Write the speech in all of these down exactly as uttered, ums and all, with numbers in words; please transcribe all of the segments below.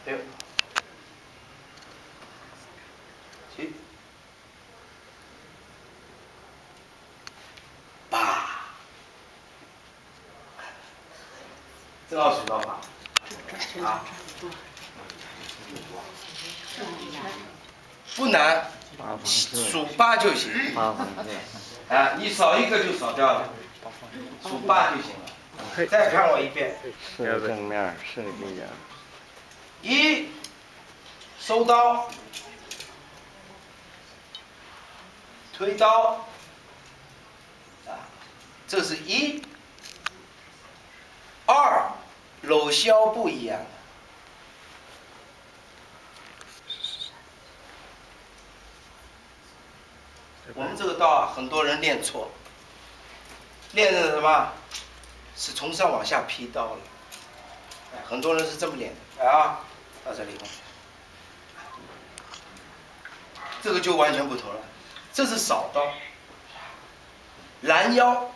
六、七、八，正好数到八。啊，不难，数八就行。啊，你少一个就少掉了，数八就行了。再看我一遍。 是正面，是这样。 一，收刀，推刀，啊，这是一。二，搂腰不一样的。我们这个刀啊，很多人练错，练的什么？是从上往下劈刀了。哎，很多人是这么练的。来啊，到这里，这个就完全不同了。这是扫刀，拦腰，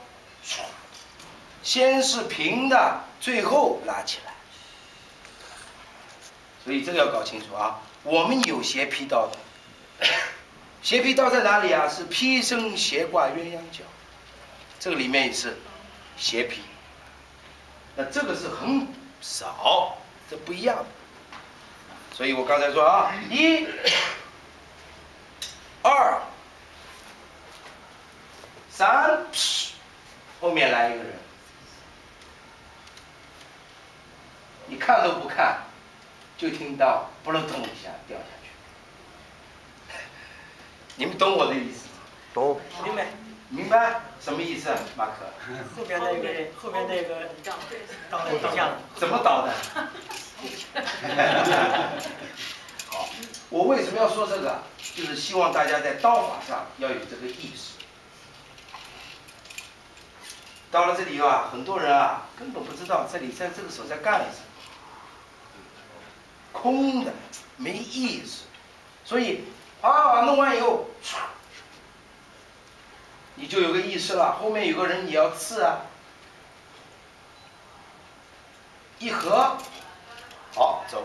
先是平的，最后拉起来。所以这个要搞清楚啊。我们有斜劈刀的。斜劈刀在哪里啊？是劈身斜挂鸳鸯脚，这个里面也是斜劈。那这个是很少，这不一样的。所以我刚才说啊，一、二、三，后面来一个人，你看都不看，就听到扑棱咚一下掉下去。你们懂我的意思吗？ 懂。 明白。 明白什么意思啊，马可？ 后边那个人，后边那个倒倒下了。 怎么倒的？好，我为什么要说这个？就是希望大家在刀法上要有这个意识。到了这里啊，很多人啊根本不知道这里在这个手在干什么，空的，没意识。所以啊，弄完以后，你就有个意识了。后面有个人你要刺啊，一合，好走。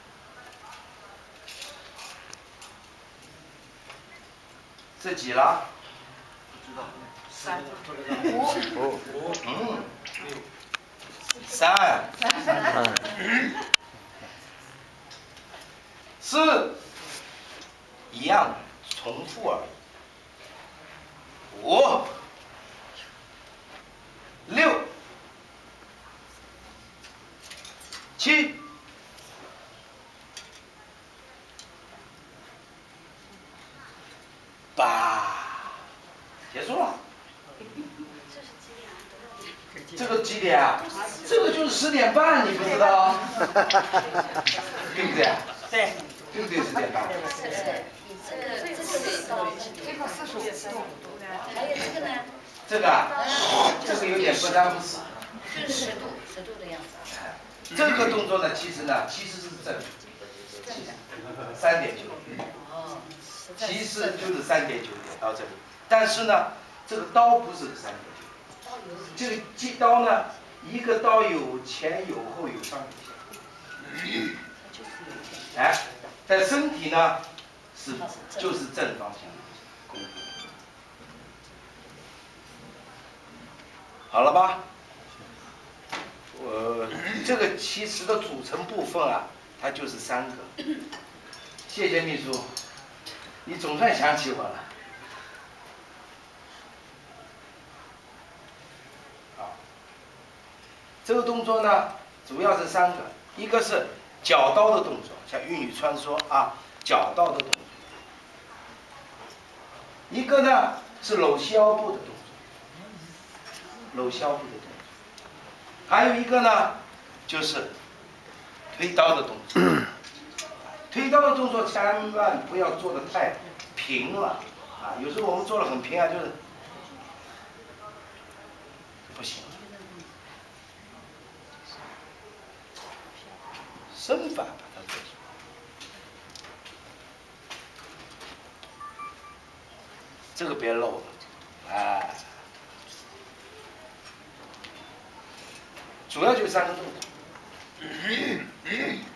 这几了？不知道。三。五。五。嗯。三。四。一样的，重复而已。五。六。七。八。结束了。这个几点啊？这个就是十点半，你不知道？对不对？ 对。 对不对？十点半。 是是。这个这个这个四十五度，还有这个呢？ 这个啊，这个有点不三不四。 就是十度，十度的样子。 这个动作呢，其实呢，其实是正，三点九点。 哦。 其实就是三点九点到这里，但是呢，这个刀不是三点九点。这个击刀呢，一个刀有前有后有上有下。哎，但身体呢是就是正方向的功夫。好了吧？呃，这个其实的组成部分啊，它就是三个。谢谢秘书，你总算想起我了。好，这个动作呢，主要是三个，一个是绞刀的动作，像玉女穿梭啊，绞刀的动作；一个呢是搂腰部的动作，搂腰部的动作；还有一个呢就是推刀的动作。推刀的动作千万不要做的太平了啊！有时候我们做的很平啊，就是不行。身法把它做出来，这个别漏了，哎，主要就是三个动作。